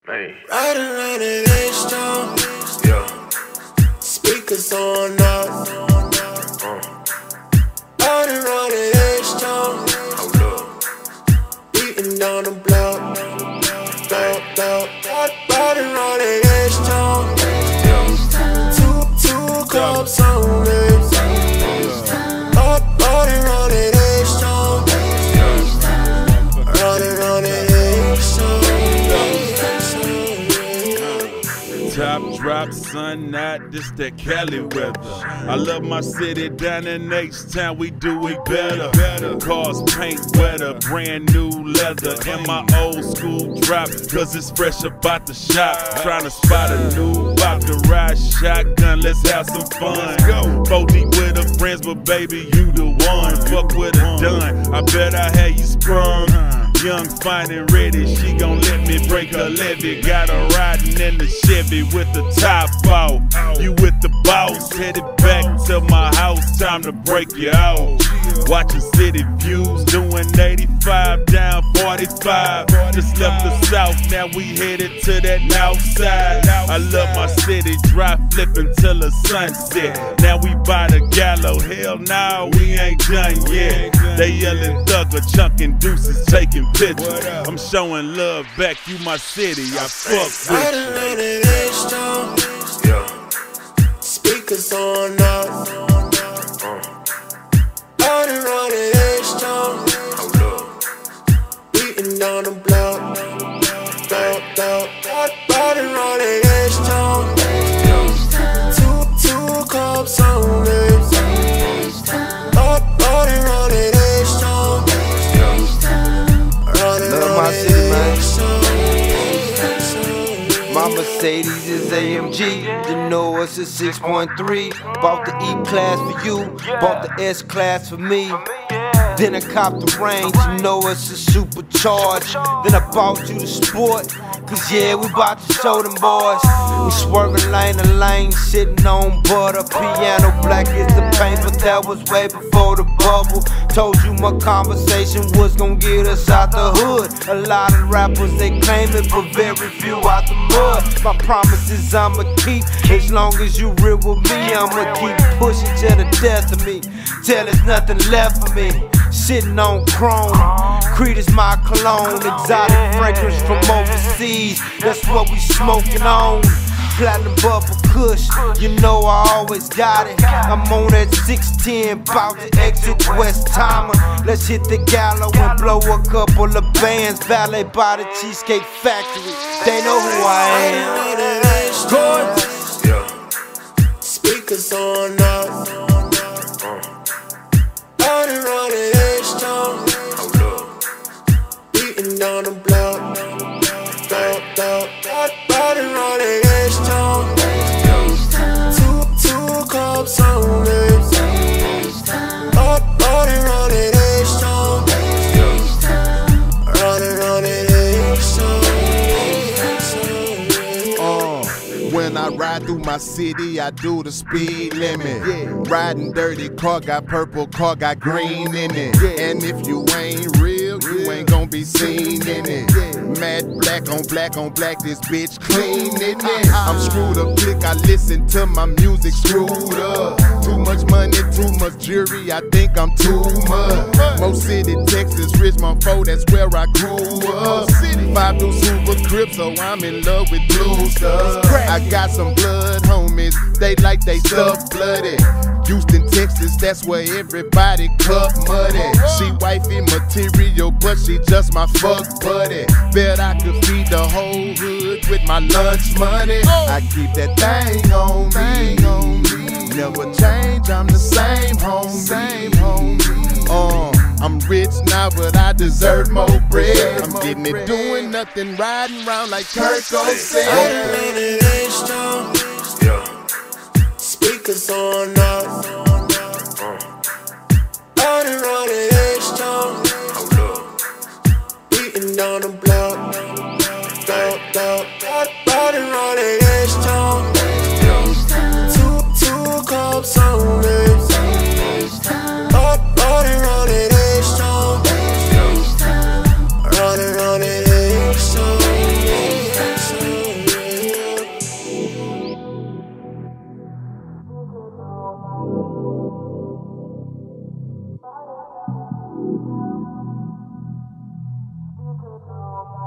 Man. Riding around in H-Town. Yeah. Speakers on out. Riding around in H-Town. Hold up. Beating down the block. Riding around in H-Town. Two cups on me. Riding around in H-Town. Riding around in H-Town. Top drop, sun out, this that Cali weather. I love my city down in H-Town, we do it better. Cars paint wetter, brand new leather. And my old school drop, cause it's fresh about the shop. Trying to spot a new bop to ride shotgun, let's have some fun. Go 4 deep with her friends, but baby, you the one. Fuck with a done, I bet I had you sprung. Young, fine and ready, she gon' let me break her levy. Got her riding in the Chevy with the top off. You with the boss, headed back to my house, time to break you out. Watching city views, doing 85 down 45. Just left the south, now we headed to that north side. I love my city, dry flipping till the sunset. Now we by the gallows, hell nah, we ain't done yet. They yelling thugger, chunking deuces, taking pictures. I'm showing love back, you my city, I fuck with Riding around in H-Town. Yeah. Speakers on out. Riding around in H-Town. Hold up. Beating down the block. Riding around in H-Town. Two cups on me. Riding around in H-Town. Love my city, man. My Mercedes is AMG, you know it's a 6.3. Bought the E-Class for you, bought the S-Class for me. Then I copped the Range, you know it's a supercharged. Then I bought you the Sport, cause yeah, we bout to show them boys. We swerving lane to lane, sitting on butter. Piano black is the paint, but that was way before the bubble. Told you my conversation was gonna get us out the hood. A lot of rappers, they claim it, but very few out the mud. My promises I'ma keep, as long as you real with me, I'ma keep pushing to the death of me, till there's nothing left for me. Sitting on chrome, Creed is my cologne. Exotic fragrance from overseas, that's what we smoking on. Platinum bubble kush, you know I always got it. I'm on that 610, bout to exit West Timer. Let's hit the gallows and blow a couple of bands. Valet by the Cheesecake Factory, they know who I am. Yeah. Speakers on out. Riding around in H-Town. Hold up. Beating down the block. Riding around in H-Town. Two cups on me. Riding around in H-Town. Riding around in H-Town. When I ride through my city, I do the speed limit. Riding dirty, car got purple, car got green in it. And if you ain't real, you ain't gon' be seen in it. Mad black on black, this bitch clean in it. I'm screwed up click, I listen to my music screwed up. Too much money, too much jewelry, I think I'm too much. Mo City, Texas, Richmond 4, that's where I grew up. 5 new Super Crips, so I'm in love with blue stuff. I got some blood homies, they like they stuff blooded. Houston, Texas, that's where everybody cup muddy. She wifey material, but she just my fuck buddy. Bet I could feed the whole hood with my lunch money. I keep that thing on me. Never change, I'm the same homie. I'm rich now, but I deserve more bread. I'm getting it, doing nothing, riding around like Kurt said. Riding around in H-Town. Yeah. Speakers on out. Riding around in H-Town. Hold up. Beating down the block. Riding around in H-Town. Two cups on me. Riding around in H-Town. Riding around in H-Town. Thank you.